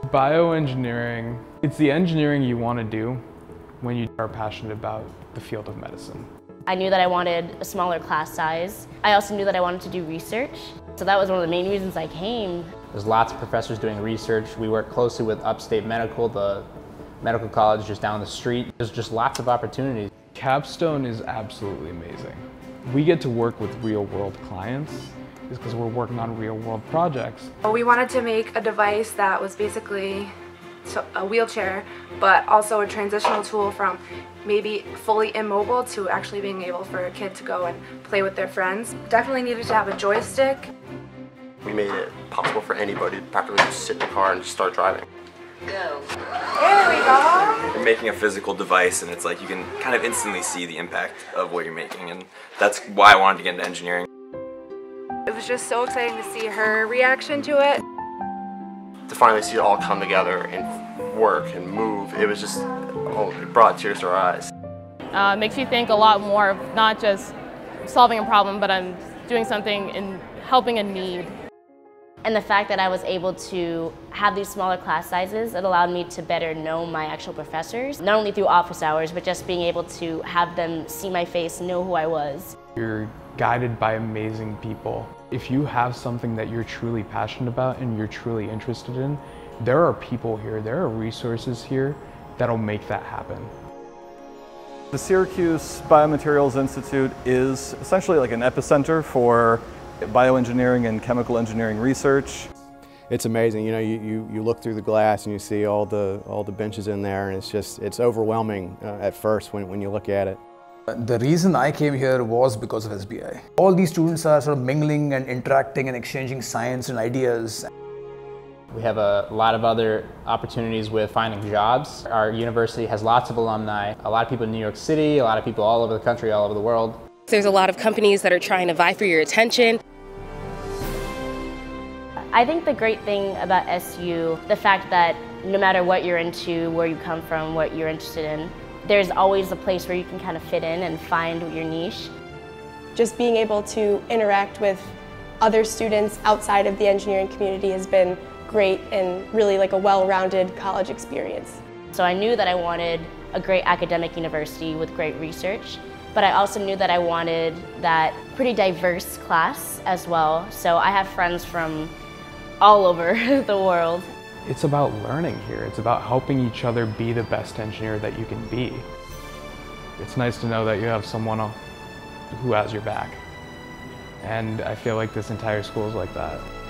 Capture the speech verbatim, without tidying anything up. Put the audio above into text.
Bioengineering, it's the engineering you want to do when you are passionate about the field of medicine. I knew that I wanted a smaller class size. I also knew that I wanted to do research. So that was one of the main reasons I came. There's lots of professors doing research. We work closely with Upstate Medical, the medical college just down the street. There's just lots of opportunities. Capstone is absolutely amazing. We get to work with real-world clients because we're working on real-world projects. We wanted to make a device that was basically a wheelchair, but also a transitional tool from maybe fully immobile to actually being able for a kid to go and play with their friends. Definitely needed to have a joystick. We made it possible for anybody to practically just sit in the car and just start driving. Go. There we go. You're making a physical device and it's like you can kind of instantly see the impact of what you're making, and that's why I wanted to get into engineering. It was just so exciting to see her reaction to it. To finally see it all come together and work and move, it was just, oh, it brought tears to our eyes. Uh, it makes you think a lot more of not just solving a problem, but I'm doing something in helping a need. And the fact that I was able to have these smaller class sizes, it allowed me to better know my actual professors, not only through office hours, but just being able to have them see my face, know who I was. You're guided by amazing people. If you have something that you're truly passionate about and you're truly interested in, there are people here, there are resources here that'll make that happen. The Syracuse Biomaterials Institute is essentially like an epicenter for bioengineering and chemical engineering research. It's amazing, you know, you, you, you look through the glass and you see all the, all the benches in there, and it's just, it's overwhelming uh, at first when, when you look at it. The reason I came here was because of S B I. All these students are sort of mingling and interacting and exchanging science and ideas. We have a lot of other opportunities with finding jobs. Our university has lots of alumni, a lot of people in New York City, a lot of people all over the country, all over the world. There's a lot of companies that are trying to vie for your attention. I think the great thing about S U, the fact that no matter what you're into, where you come from, what you're interested in, there's always a place where you can kind of fit in and find your niche. Just being able to interact with other students outside of the engineering community has been great and really like a well-rounded college experience. So I knew that I wanted a great academic university with great research, but I also knew that I wanted that pretty diverse class as well. So I have friends from all over the world. It's about learning here. It's about helping each other be the best engineer that you can be. It's nice to know that you have someone who has your back. And I feel like this entire school is like that.